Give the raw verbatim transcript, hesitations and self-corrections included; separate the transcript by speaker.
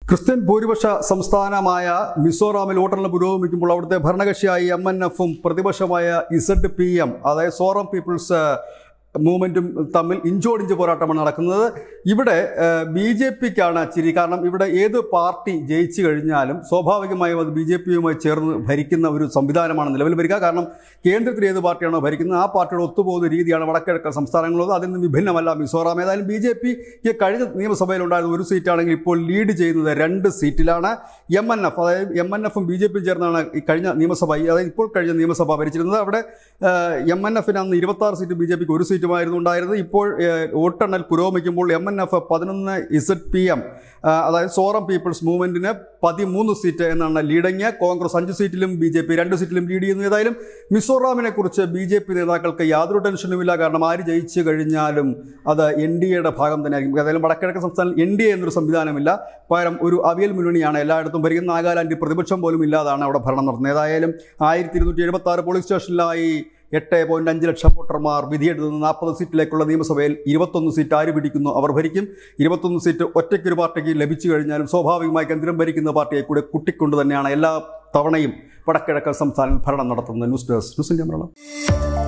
Speaker 1: Christian ഭൂരിപക്ഷ സംസ്ഥാനമായ മിസോറാമിൽ വോട്ടെണ്ണൽ പുരോഗമിക്കുമ്പോൾ അവിടുത്തെ ഭരണകക്ഷിയായ എം എൻ എഫും പ്രതിപക്ഷമായ ഇസഡ് പി എം അതായത് സോറം പീപ്പിൾസ് മൂവ്മെൻറ്റും തമ്മിൽ ഇഞ്ചോടിഞ്ച് പോരാട്ടമാണ് നടക്കുന്നത്. ഇവിടെ ബി ജെ പിക്കാണ് ചിരി. കാരണം ഇവിടെ ഏത് പാർട്ടി ജയിച്ചു കഴിഞ്ഞാലും സ്വാഭാവികമായും അത് ബി ജെ പിയുമായി ചേർന്ന് ഭരിക്കുന്ന ഒരു സംവിധാനമാണ് നിലവിൽ വരിക. കാരണം കേന്ദ്രത്തിൽ ഏത് പാർട്ടിയാണോ ഭരിക്കുന്നത് ആ പാർട്ടിയുടെ ഒത്തുപോകുന്ന രീതിയാണ് വടക്കിഴക്കൻ സംസ്ഥാനങ്ങളുള്ളത്. അതിൽ നിന്ന് വിഭിന്നമല്ല മിസോറാം. ഏതായാലും ബി ജെ പിക്ക് കഴിഞ്ഞ നിയമസഭയിലുണ്ടായിരുന്ന ഒരു സീറ്റാണെങ്കിൽ ഇപ്പോൾ ലീഡ് ചെയ്യുന്നത് രണ്ട് സീറ്റിലാണ്. എം എൻ എഫ് അതായത് എം എൻ എഫും ബി ജെ പിയും ചേർന്നാണ് ഈ കഴിഞ്ഞ നിയമസഭ അതായത് ഇപ്പോൾ കഴിഞ്ഞ നിയമസഭ ഭരിച്ചിരുന്നത്. അവിടെ എം എൻ എഫിന് അന്ന് ഇരുപത്തി ആറ് സീറ്റ്, ബി ജെ പിക്ക് ഒരു സീറ്റുമായിരുന്നു ഉണ്ടായിരുന്നത്. ഇപ്പോൾ വോട്ടെണ്ണൽ പുരോഗമിക്കുമ്പോൾ എം എൻ എഫ് പതിനൊന്ന്, ഇസഡ് പി എം അതായത് സോറം പീപ്പിൾസ് മൂവ്മെൻറ്റിന് പതിമൂന്ന് സീറ്റ് എന്നാണ് ലീഡിങ്. കോൺഗ്രസ് അഞ്ച് സീറ്റിലും ബി ജെ പി രണ്ട് സീറ്റിലും ലീഡ് ചെയ്യുന്നു. ഏതായാലും മിസോറാമിനെ കുറിച്ച് ബി ജെ പി നേതാക്കൾക്ക് യാതൊരു ടെൻഷനുമില്ല. കാരണം ആര് ജയിച്ചു കഴിഞ്ഞാലും അത് എൻ ഡി എയുടെ ഭാഗം തന്നെയായിരിക്കും. ഏതായാലും വടക്കിഴക്കൻ സംസ്ഥാനത്തിൽ എൻ ഡി എ എന്നൊരു സംവിധാനമില്ല. പകരം ഒരു അവിയൽ മുന്നണിയാണ് എല്ലായിടത്തും ഭരിക്കുന്നത്. നാഗാലാൻഡിൽ പ്രതിപക്ഷം പോലും ഇല്ലാതാണ് അവിടെ ഭരണം നടത്തുന്നത്. ഏതായാലും ആയിരത്തി ഇരുന്നൂറ്റി എഴുപത്തി ആറ് പോളിംഗ് സ്റ്റേഷനിലായി എട്ട് പോയിന്റ് അഞ്ച് ലക്ഷം വോട്ടർമാർ വിധിയെടുത്തുന്ന നാൽപ്പത് സീറ്റിലേക്കുള്ള നിയമസഭയിൽ ഇരുപത്തൊന്ന് സീറ്റ് ആര് പിടിക്കുന്നു അവർ ഭരിക്കും. ഇരുപത്തൊന്ന് സീറ്റ് ഒറ്റയ്ക്കൊരു പാർട്ടിക്ക് ലഭിച്ചു കഴിഞ്ഞാലും സ്വാഭാവികമായി കേന്ദ്രം ഭരിക്കുന്ന പാർട്ടിയെ കൂടെ കുട്ടിക്കൊണ്ട് തന്നെയാണ് എല്ലാ തവണയും വടക്കിഴക്കൻ സംസ്ഥാനങ്ങളിൽ ഭരണം നടത്തുന്നത്. News desk news India Malayalam.